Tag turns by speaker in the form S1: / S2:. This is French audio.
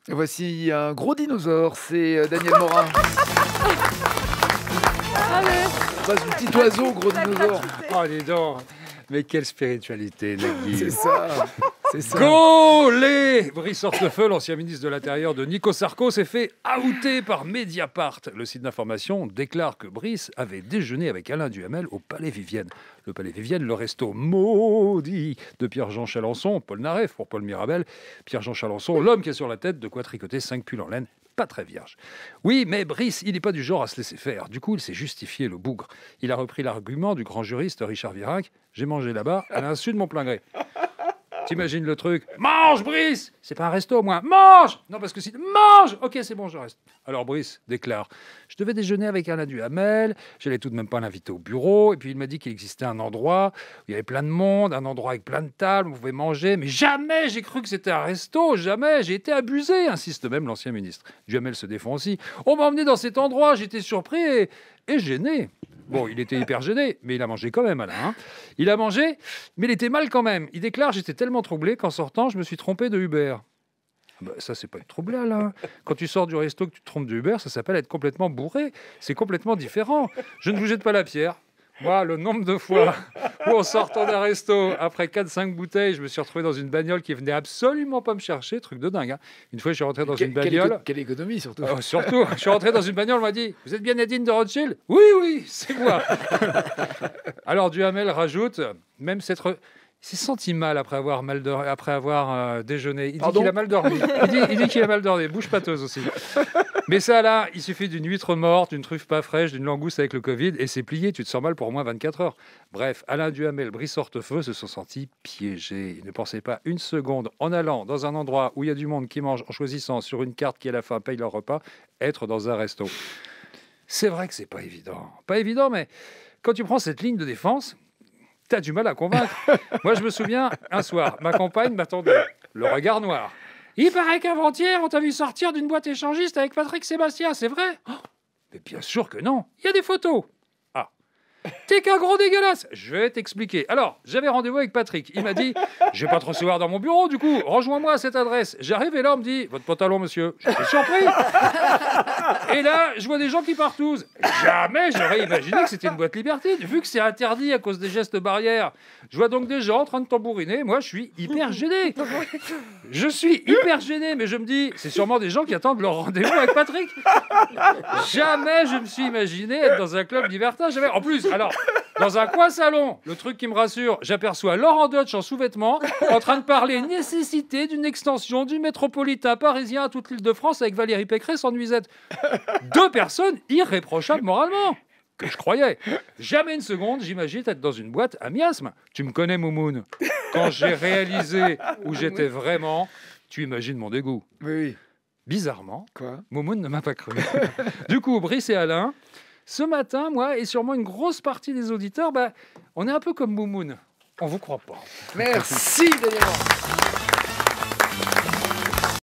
S1: Voici un gros dinosaure, c'est Daniel Morin.
S2: Allez.
S1: Pas un petit oiseau, gros dinosaure.
S3: Oh, dis donc. Mais quelle spiritualité, Nagui.
S1: C'est ça. C'est ça.
S3: Gaulé Brice Hortefeux, l'ancien ministre de l'Intérieur de Nico Sarko, s'est fait outer par Mediapart. Le site d'information déclare que Brice avait déjeuné avec Alain Duhamel au Palais Vivienne. Le Palais Vivienne, le resto maudit de Pierre-Jean Chalençon, Paul Naref pour Paul Mirabel. Pierre-Jean Chalençon, l'homme qui a sur la tête de quoi tricoter 5 pulls en laine. Pas très vierge. Oui, mais Brice, il n'est pas du genre à se laisser faire. Du coup, il s'est justifié, le bougre. Il a repris l'argument du grand juriste Richard Virac. J'ai mangé là-bas à l'insu de mon plein gré. T'imagines le truc? Mange, Brice! C'est pas un resto, moi. Mange! Non, parce que si... Mange! Ok, c'est bon, je reste. Alors, Brice déclare: je devais déjeuner avec Alain Duhamel, j'allais tout de même pas l'inviter au bureau, et puis il m'a dit qu'il existait un endroit où il y avait plein de monde, un endroit avec plein de tables, où vous pouvez manger, mais jamais j'ai cru que c'était un resto, jamais, j'ai été abusé, insiste même l'ancien ministre. Duhamel se défend aussi. On m'a emmené dans cet endroit, j'étais surpris et gêné. Bon, il était hyper gêné, mais il a mangé quand même, Alain. Hein. Il a mangé, mais il était mal quand même. Il déclare: j'étais tellement troublé qu'en sortant, je me suis trompé de Uber. Bah, ça, c'est pas être troublé, Alain. Quand tu sors du resto, que tu te trompes de Uber, ça s'appelle être complètement bourré. C'est complètement différent. Je ne vous jette pas la pierre. Moi, le nombre de fois où, en sortant d'un resto, après 4-5 bouteilles, je me suis retrouvé dans une bagnole qui venait absolument pas me chercher, truc de dingue. Hein. Une fois, je suis rentré dans une bagnole.
S1: Quelle économie, surtout.
S3: Surtout, je suis rentré dans une bagnole, on m'a dit: vous êtes bien Nadine de Rothschild? Oui, oui, c'est moi. Alors, Duhamel rajoute, même s'être... Il s'est senti mal après avoir, déjeuné. Il dit qu'il a mal dormi. Il dit qu'il a mal dormi. Bouche pâteuse aussi. Mais ça, là, il suffit d'une huître morte, d'une truffe pas fraîche, d'une langouste avec le Covid, et c'est plié. Tu te sens mal pour au moins 24 heures. Bref, Alain Duhamel, Brice Hortefeux se sont sentis piégés. Ils ne pensaient pas une seconde, en allant dans un endroit où il y a du monde qui mange, en choisissant sur une carte qui, à la fin, paye leur repas, être dans un resto. C'est vrai que c'est pas évident. Pas évident, mais quand tu prends cette ligne de défense... T'as du mal à convaincre. Moi, je me souviens, un soir, ma compagne m'attendait, le regard noir. Il paraît qu'avant-hier, on t'a vu sortir d'une boîte échangiste avec Patrick Sébastien, c'est vrai? Oh, mais bien sûr que non. Il y a des photos. Ah. T'es qu'un gros dégueulasse. Je vais t'expliquer. Alors, j'avais rendez-vous avec Patrick. Il m'a dit: je vais pas te recevoir dans mon bureau, du coup, rejoins-moi à cette adresse. J'arrive et là, on me dit: votre pantalon, monsieur. J'étais surpris. Et là, je vois des gens qui partousent. Jamais j'aurais imaginé que c'était une boîte libertine, vu que c'est interdit à cause des gestes barrières. Je vois donc des gens en train de tambouriner. Moi, je suis hyper gêné. Je suis hyper gêné, mais je me dis, c'est sûrement des gens qui attendent leur rendez-vous avec Patrick. Jamais je me suis imaginé être dans un club libertin. Jamais. En plus, alors, dans un coin salon, le truc qui me rassure, j'aperçois Laurent Deutsch en sous-vêtements, en train de parler nécessité d'une extension du métropolitain parisien à toute l'Île-de-France avec Valérie Pécresse en nuisette. 2 personnes irréprochables moralement, que je croyais. Jamais une seconde, j'imagine être dans une boîte à miasme. Tu me connais, Moumoun. Quand j'ai réalisé où j'étais vraiment, tu imagines mon dégoût.
S1: Oui.
S3: Bizarrement,
S1: Quoi?
S3: Moumoun ne m'a pas cru. Du coup, Brice et Alain, ce matin, moi et sûrement une grosse partie des auditeurs, on est un peu comme Moumoun. On vous croit pas.
S1: Merci, Daniel Morin.